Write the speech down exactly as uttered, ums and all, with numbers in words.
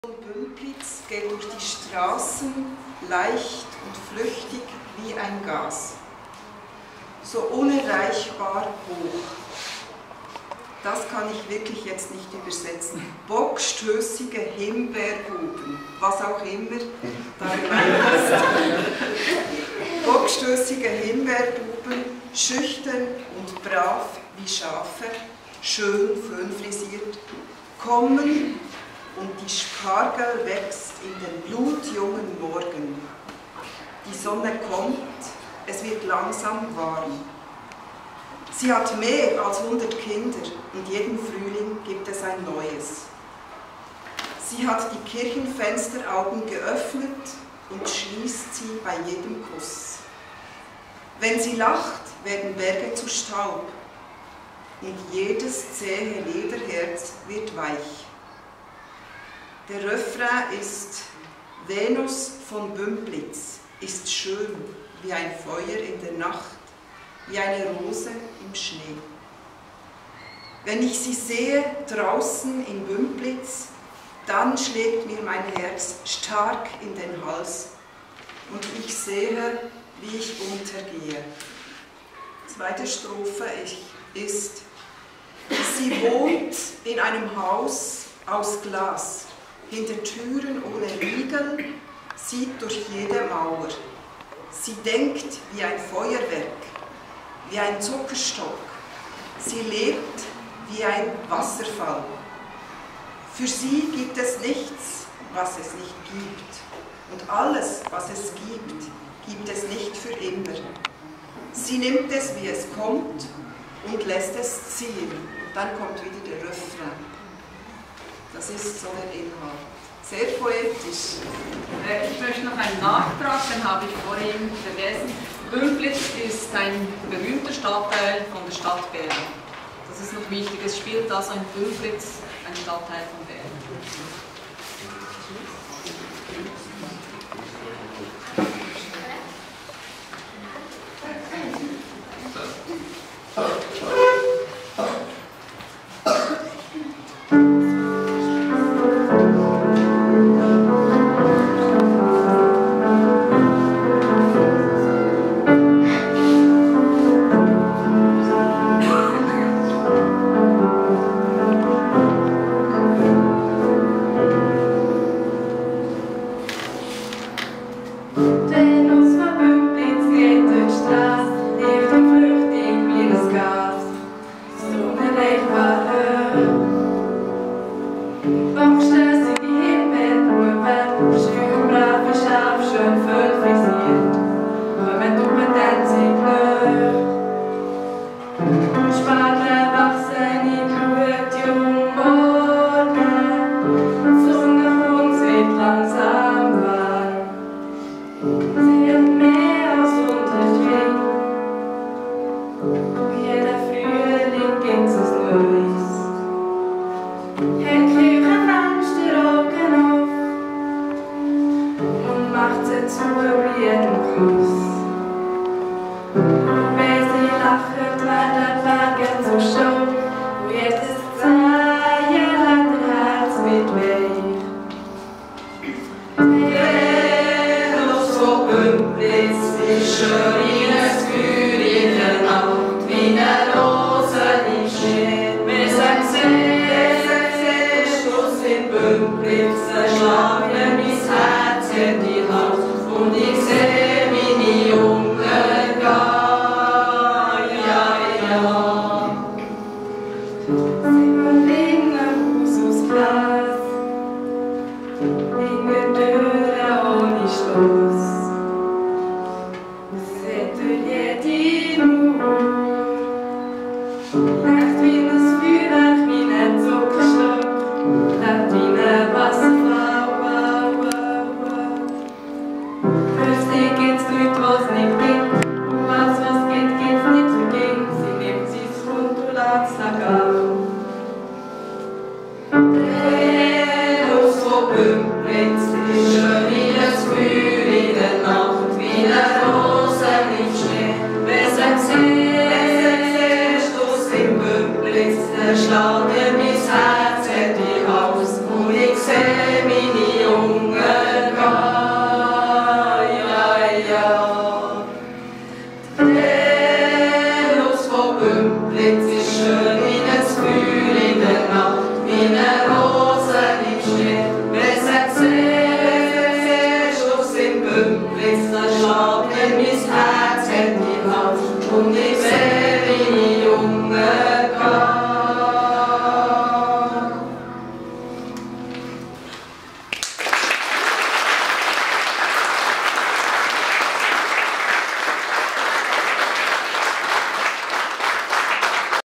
Bümplitz geht durch die Straßen leicht und flüchtig wie ein Gas, so unerreichbar hoch. Das kann ich wirklich jetzt nicht übersetzen. Bockstößige Himbeerbuben, was auch immer da gemeint ist. Bockstößige Himbeerbuben, schüchtern und brav wie Schafe, schön föhnfrisiert, kommen und die Spargel wächst in den blutjungen Morgen. Die Sonne kommt, es wird langsam warm. Sie hat mehr als hundert Kinder und jeden Frühling gibt es ein neues. Sie hat die Kirchenfensteraugen geöffnet und schließt sie bei jedem Kuss. Wenn sie lacht, werden Berge zu Staub und jedes zähe Lederherz wird weich. Der Refrain ist: Venus von Bümplitz ist schön wie ein Feuer in der Nacht, wie eine Rose im Schnee. Wenn ich sie sehe draußen in Bümplitz, dann schlägt mir mein Herz stark in den Hals und ich sehe, wie ich untergehe. Zweite Strophe ist: Sie wohnt in einem Haus aus Glas, hinter Türen ohne Riegel, sieht durch jede Mauer. Sie denkt wie ein Feuerwerk, wie ein Zuckerstock. Sie lebt wie ein Wasserfall. Für sie gibt es nichts, was es nicht gibt. Und alles, was es gibt, gibt es nicht für immer. Sie nimmt es, wie es kommt, und lässt es ziehen. Und dann kommt wieder der Refrain. Das ist so der Inhalt. Sehr poetisch. Ich möchte noch einen Nachtrag, den habe ich vorhin vergessen. Bümplitz ist ein berühmter Stadtteil von der Stadt Bern. Das ist noch wichtig. Es spielt also in Bümplitz, ein Stadtteil von Bern. Venus von Bümplitz ist schön wie ein Frühling. Gott nimm mein Herz in die Hand und ich seh